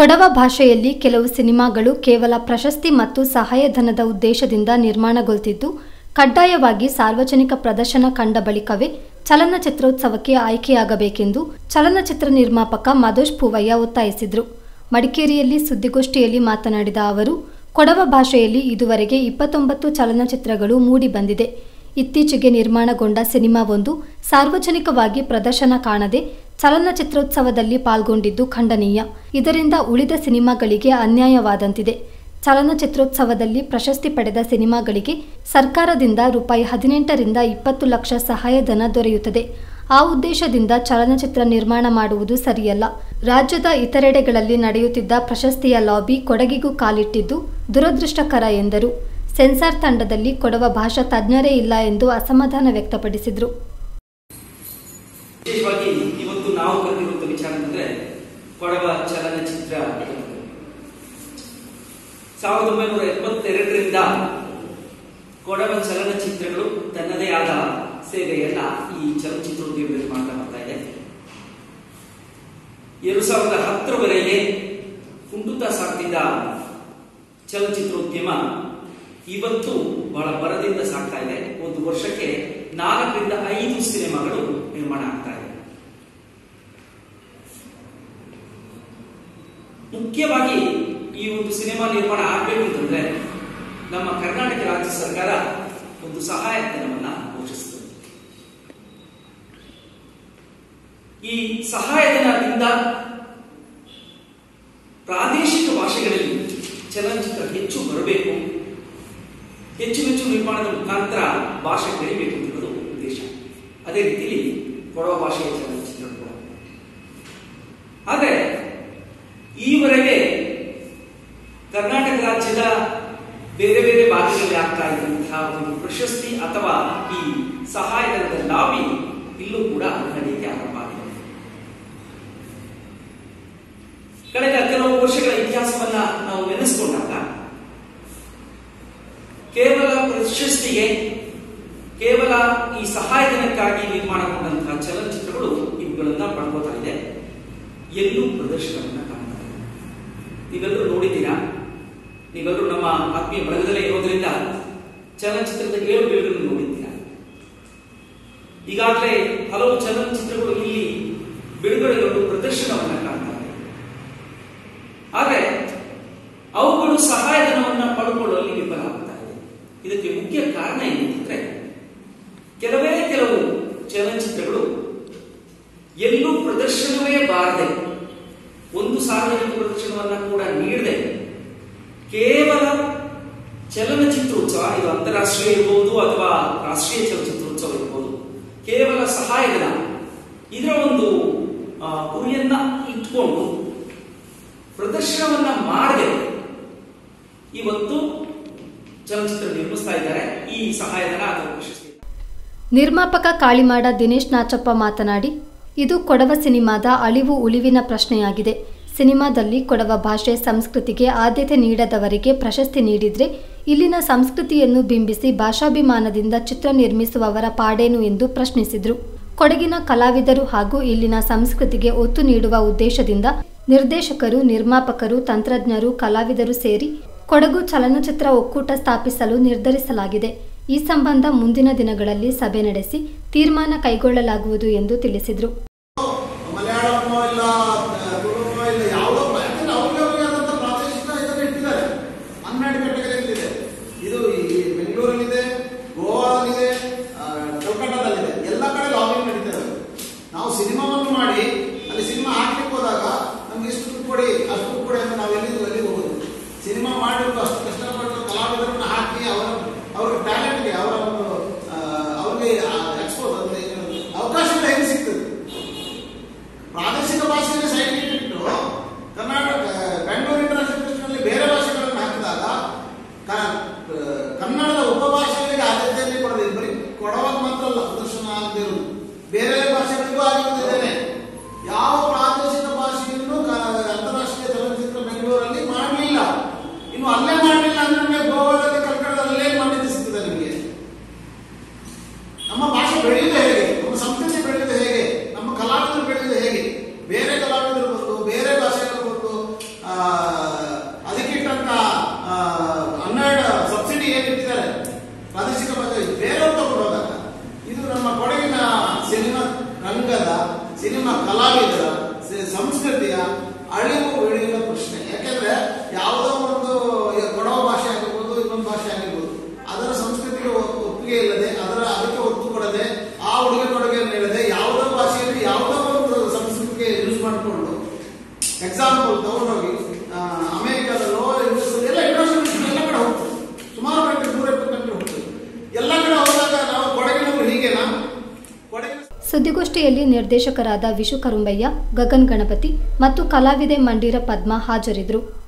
ಕೊಡವ ಭಾಷೆಯಲ್ಲಿ ಕೆಲವು ಸಿನಿಮಾಗಳು ಕೇವಲ ಪ್ರಶಸ್ತಿ ಮತ್ತು ಸಹಾಯಧನದ ಉದ್ದೇಶದಿಂದ ನಿರ್ಮಾಣಗೊಳ್ತಿದ್ದು, ಕಡ್ಡಾಯವಾಗಿ ಸಾರ್ವಜನಿಕ ಪ್ರದರ್ಶನ ಕಂಡ ಬಳಿಕವೇ ಚಲನಚಿತ್ರೋತ್ಸವಕ್ಕೆ ಆಯ್ಕೆಯಾಗಬೇಕೆಂದು ಚಲನಚಿತ್ರ ನಿರ್ಮಾಪಕ ಮಧೋಶ್ ಪೂವಯ್ಯ ಒತ್ತಾಯಿಸಿದರು. ಮಡಿಕೇರಿಯಲ್ಲಿ ಸುದ್ದಿಗೋಷ್ಠಿಯಲ್ಲಿ ಮಾತನಾಡಿದ ಅವರು, ಕೊಡವ ಭಾಷೆಯಲ್ಲಿ ಇದುವರೆಗೆ 29 ಚಲನಚಿತ್ರಗಳು ಮೂಡಿಬಂದಿದೆ. ಇತ್ತೀಚೆಗೆ ನಿರ್ಮಾಣಗೊಂಡ ಸಿನಿಮಾವೊಂದು ಸಾರ್ವಜನಿಕವಾಗಿ ಪ್ರದರ್ಶನ ಕಾಣದೆ ಚಲನಚಿತ್ರೋತ್ಸವದಲ್ಲಿ ಪಾಲ್ಗೊಂಡಿದ್ದು ಖಂಡನೀಯ. ಇದರಿಂದ ಉಳಿದ ಸಿನಿಮಾಗಳಿಗೆ ಅನ್ಯಾಯವಾದಂತಿದೆ. ಚಲನಚಿತ್ರೋತ್ಸವದಲ್ಲಿ ಪ್ರಶಸ್ತಿ ಪಡೆದ ಸಿನಿಮಾಗಳಿಗೆ ಸರ್ಕಾರದಿಂದ ₹18 ರಿಂದ 20 ಲಕ್ಷ ಸಹಾಯಧನ ದೊರೆಯುತ್ತದೆ. ಆ ಉದ್ದೇಶದಿಂದ ಚಲನಚಿತ್ರ ನಿರ್ಮಾಣ ಮಾಡುವುದು ಸರಿಯಲ್ಲ. ರಾಜ್ಯದ ಇತರೆಡೆಗಳಲ್ಲಿ ನಡೆಯುತ್ತಿದ್ದ ಪ್ರಶಸ್ತಿಯ ಲಾಬಿ ಕೊಡಗಿಗೂ ಕಾಲಿಟ್ಟಿದ್ದು ದುರದೃಷ್ಟಕರ ಎಂದರು. ಸೆನ್ಸಾರ್ ತಂಡದಲ್ಲಿ ಕೊಡವ ಭಾಷಾ ತಜ್ಞರೇ ಇಲ್ಲ ಎಂದು ಅಸಮಾಧಾನ ವ್ಯಕ್ತಪಡಿಸಿದರು. ವಿಶೇಷವಾಗಿ ಇವತ್ತು ನಾವು ಕರೆದಿರುವಂತಹ ವಿಚಾರ ಅಂದರೆ ಕೊಡವ ಚಲನಚಿತ್ರ 1972ರಿಂದ ಕೊಡವ ಚಲನಚಿತ್ರಗಳು ತನ್ನದೇ ಆದ ಸೇವೆಯನ್ನ ಈ ಚಲನಚಿತ್ರೋದ್ಯಮದಲ್ಲಿ ಮಾಡ್ತಾ ಬರ್ತಾ ಇದೆ. 2010ರವರೆಗೆ ಕುಂಟುತ್ತಾ ಸಾಗ್ತಿದ್ದ ಚಲನಚಿತ್ರೋದ್ಯಮ ಇವತ್ತು ಬಹಳ ಬರದಿಂದ ಸಾಗ್ತಾ ಇದೆ. ಒಂದು ವರ್ಷಕ್ಕೆ 4 ರಿಂದ 5 ಸಿನಿಮಾಗಳು ನಿರ್ಮಾಣ ಆಗ್ತಾ ಇದೆ. ಮುಖ್ಯವಾಗಿ ಈ ಒಂದು ಸಿನಿಮಾ ನಿರ್ಮಾಣ ಆಗಬೇಕು ಅಂತಂದ್ರೆ ನಮ್ಮ ಕರ್ನಾಟಕ ರಾಜ್ಯ ಸರ್ಕಾರ ಒಂದು ಸಹಾಯಧನವನ್ನ ಘೋಷಿಸುತ್ತದೆ. ಈ ಸಹಾಯಧನದಿಂದ ಪ್ರಾದೇಶಿಕ ಭಾಷೆಗಳಲ್ಲಿ ಚಲನಚಿತ್ರ ಹೆಚ್ಚು ಬರಬೇಕು, ಹೆಚ್ಚು ನಿರ್ಮಾಣದ ಮುಖಾಂತರ ಭಾಷೆ ಬೆಳಿಬೇಕು ಅನ್ನೋದು ಉದ್ದೇಶ. ಅದೇ ರೀತಿಯಲ್ಲಿ ಕೊಡವ ಭಾಷೆಯ ಚಲನಚಿತ್ರ ಕೂಡ. ಆದರೆ ಈವರೆಗೆ ಕರ್ನಾಟಕ ರಾಜ್ಯದ ಬೇರೆ ಬೇರೆ ಭಾಷೆಗಳಲ್ಲಿ ಆಗ್ತಾ ಇದ್ದಂತಹ ಒಂದು ಪ್ರಶಸ್ತಿ ಅಥವಾ ಈ ಸಹಾಯಧನದ ಲಾಬಿ ಇಲ್ಲೂ ಕೂಡ ನಡೆಯಕ್ಕೆ ಆರಂಭ ಆಗಿದೆ. ಕಳೆದ ಕೆಲವು ವರ್ಷಗಳ ಇತಿಹಾಸವನ್ನ ನಾವು ನೆನೆಸಿಕೊಂಡಾಗ ಕೇವಲ ಪ್ರಶಸ್ತಿಗೆ, ಕೇವಲ ಈ ಸಹಾಯಧನಕ್ಕಾಗಿ ನಿರ್ಮಾಣಗೊಂಡಂತಹ ಚಲನಚಿತ್ರಗಳು ಇವುಗಳನ್ನ ಪಡ್ಕೋತಾ ಇದೆ. ಎಲ್ಲೂ ಪ್ರದರ್ಶನವನ್ನ ಕಾಣ್ತಾ ಇದೆ. ನೀವೆಲ್ಲರೂ ನೋಡಿದ್ದೀರಾ, ನೀವೆಲ್ಲರೂ ನಮ್ಮ ಆತ್ಮೀಯ ಬಳಗದಲ್ಲೇ ಇರೋದ್ರಿಂದ ಚಲನಚಿತ್ರದ 7 ಬೀಳುಗಳನ್ನು ನೋಡಿದ್ದೀರಾ. ಈಗಾಗಲೇ ಹಲವು ಚಲನಚಿತ್ರಗಳು ಇಲ್ಲಿ ಬಿಡುಗಡೆಗೊಂಡು ಪ್ರದರ್ಶನವನ್ನ ಕಾಣ್ತಾ ಇದೆ. ಆದರೆ ಅವುಗಳು ಸಹಾಯಧನವನ್ನ ಪಡ್ಕೊಳ್ಳಲು ವಿಫಲ ಆಗ್ತಾ ಇದೆ. ಇದಕ್ಕೆ ಮುಖ್ಯ ಕಾರಣ ಏನಂತಂದ್ರೆ ಕೆಲವು ಚಲನಚಿತ್ರಗಳು ಎಲ್ಲೂ ಪ್ರದರ್ಶನವೇ ಬಾರದೆ, ಒಂದು ಸಾರ್ವಜನಿಕ ಪ್ರದರ್ಶನವನ್ನ ಕೂಡ ನೀಡದೆ ಕೇವಲ ಚಲನಚಿತ್ರೋತ್ಸವ, ಇದು ಅಂತಾರಾಷ್ಟ್ರೀಯ ಇರಬಹುದು ಅಥವಾ ರಾಷ್ಟ್ರೀಯ ಚಲನಚಿತ್ರೋತ್ಸವ ಇರಬಹುದು, ಕೇವಲ ಸಹಾಯಧನ ಇದರ ಒಂದು ಗುರಿಯನ್ನ ಇಟ್ಕೊಂಡು ಪ್ರದರ್ಶನವನ್ನ ಮಾಡದೆ ಇವತ್ತು ಚಲನಚಿತ್ರ ನಿರ್ಮಿಸ್ತಾ ಇದ್ದಾರೆ. ಈ ಸಹಾಯಧನ ಅಥವಾ ಪ್ರಶಸ್ತಿ. ನಿರ್ಮಾಪಕ ಕಾಳಿಮಾಡ ದಿನೇಶ್ ನಾಚಪ್ಪ ಮಾತನಾಡಿ, ಇದು ಕೊಡವ ಸಿನಿಮಾದ ಅಳಿವು ಉಳಿವಿನ ಪ್ರಶ್ನೆಯಾಗಿದೆ. ಸಿನಿಮಾದಲ್ಲಿ ಕೊಡವ ಭಾಷೆ ಸಂಸ್ಕೃತಿಗೆ ಆದ್ಯತೆ ನೀಡದವರಿಗೆ ಪ್ರಶಸ್ತಿ ನೀಡಿದ್ರೆ ಇಲ್ಲಿನ ಸಂಸ್ಕೃತಿಯನ್ನು ಬಿಂಬಿಸಿ ಭಾಷಾಭಿಮಾನದಿಂದ ಚಿತ್ರ ನಿರ್ಮಿಸುವವರ ಪಾಡೇನು ಎಂದು ಪ್ರಶ್ನಿಸಿದರು. ಕೊಡಗಿನ ಕಲಾವಿದರು ಹಾಗೂ ಇಲ್ಲಿನ ಸಂಸ್ಕೃತಿಗೆ ಒತ್ತು ನೀಡುವ ಉದ್ದೇಶದಿಂದ ನಿರ್ದೇಶಕರು, ನಿರ್ಮಾಪಕರು, ತಂತ್ರಜ್ಞರು, ಕಲಾವಿದರು ಸೇರಿ ಕೊಡಗು ಚಲನಚಿತ್ರ ಒಕ್ಕೂಟ ಸ್ಥಾಪಿಸಲು ನಿರ್ಧರಿಸಲಾಗಿದೆ. ಈ ಸಂಬಂಧ ಮುಂದಿನ ದಿನಗಳಲ್ಲಿ ಸಭೆ ನಡೆಸಿ ತೀರ್ಮಾನ ಕೈಗೊಳ್ಳಲಾಗುವುದು ಎಂದು ತಿಳಿಸಿದರು. ಇದು ಬೆಂಗಳೂರಲ್ಲಿದೆ, ಗೋವಾದಲ್ಲಿದೆ, ಕಲ್ಕಟ್ಟಾದಲ್ಲಿದೆ, ಎಲ್ಲ ಕಡೆ ಲಾಬಿ ನಡೀತದೆ. ನಾವು ಸಿನಿಮಾವನ್ನು ಮಾಡಿ ಅಲ್ಲಿ ಸಿನಿಮಾ ಹಾಕ್ಲಿಕ್ಕೆ ಹೋದಾಗ ನಮ್ಗೆ ಇಷ್ಟು ದುಡ್ಡು ಕೊಡಿ, ಅಷ್ಟು ದುಡ್ಡು ಕೊಡಿ ಅಂತ ನಾವು ಎಲ್ಲಿ ಹೋಗೋದು. ಸಿನಿಮಾ ಮಾಡಿದ್ರು ಅಷ್ಟು ಕಷ್ಟಪಟ್ಟು ಕಲಾವಿದರನ್ನ ಹಾಕಿ ಅವರ ಟ್ಯಾಲೆಂಟ್ಗೆ ಅವ್ರಿಗೆ ಎಕ್ಸ್ಪೋಸ್ ಅವಕಾಶಗಳು ಹೆಂಗೆ ಸಿಗ್ತದೆ. ಪ್ರಾದೇಶಿಕ ಭಾಷೆಯಲ್ಲಿ ಸೈಡ್ ಇಟ್ಟು ಕರ್ನಾಟಕ ಬೆಂಗಳೂರು ಇಂಟರ್ನ್ಯಾಷನಲ್ ಫೆಸ್ಟಿವಲ್ ಬೇರೆ ಭಾಷೆಗಳನ್ನು ಹಾಕಿದಾಗ ಕನ್ನಡದ ಉಪಭಾಷೆಗಳಿಗೆ ಆದ್ಯತೆಯಲ್ಲಿ ಕೊಡೋದು. ಬರೀ ಕೊಡವಾಗ ಮಾತ್ರ ಅಲ್ಲ ಪ್ರದರ್ಶನ ಆಗದೇ ಇರುವುದು, ಬೇರೆ ಭಾಷೆಗಳಿಗೂ ಆಗಿರುತ್ತೇನೆ. ಸಿನಿಮಾ ಕಲಾವಿದರ ಸಂಸ್ಕೃತಿಯ ಅಳಿವು ಉಳಿಯುವ ಪ್ರಶ್ನೆ. ಯಾಕೆಂದ್ರೆ ಯಾವುದೋ ಒಂದು ಕೊಡವ ಭಾಷೆ ಆಗಿರ್ಬೋದು, ಇನ್ನೊಂದು ಭಾಷೆ ಆಗಿರ್ಬೋದು, ಅದರ ಸಂಸ್ಕೃತಿಗೆ ಒಪ್ಪಿಗೆ ಇಲ್ಲದೆ, ಅದಕ್ಕೆ ಒತ್ತು ಕೊಡದೆ, ಆ ಉಡುಗೆ ತೊಡುಗೆಯನ್ನು ನೀಡದೆ, ಯಾವುದೋ ಭಾಷೆಯಲ್ಲಿ ಯಾವುದೋ ಒಂದು ಸಂಸ್ಕೃತಿಗೆ ಯೂಸ್ ಮಾಡಿಕೊಂಡು ಎಕ್ಸಾಂಪಲ್ ತಗೊಂಡೋಗಿ ಅಮೆರಿಕದಲ್ಲೋ ಎಲ್ಲ ಇಂಟರ್ನ್ಯಾಷನಲ್ ಎಲ್ಲ ಕಡೆ ಹೋಗ್ತದೆ, ಸುಮಾರು ಕಂಟ್ರಿ 170 ಕಂಟ್ರಿ ಹೋಗ್ತದೆ. ಎಲ್ಲ ಕಡೆ ಹೋದಾಗ ನಾವು ಕೊಡಗಿನವರು ಹೀಗೆನಾ? ಸುದ್ದಿಗೋಷ್ಠಿಯಲ್ಲಿ ನಿರ್ದೇಶಕರಾದ ವಿಶು ಕರುಂಬಯ್ಯ, ಗಗನ್ ಗಣಪತಿ ಮತ್ತು ಕಲಾವಿದೆ ಮಂಡೀರ ಪದ್ಮ ಹಾಜರಿದ್ದರು.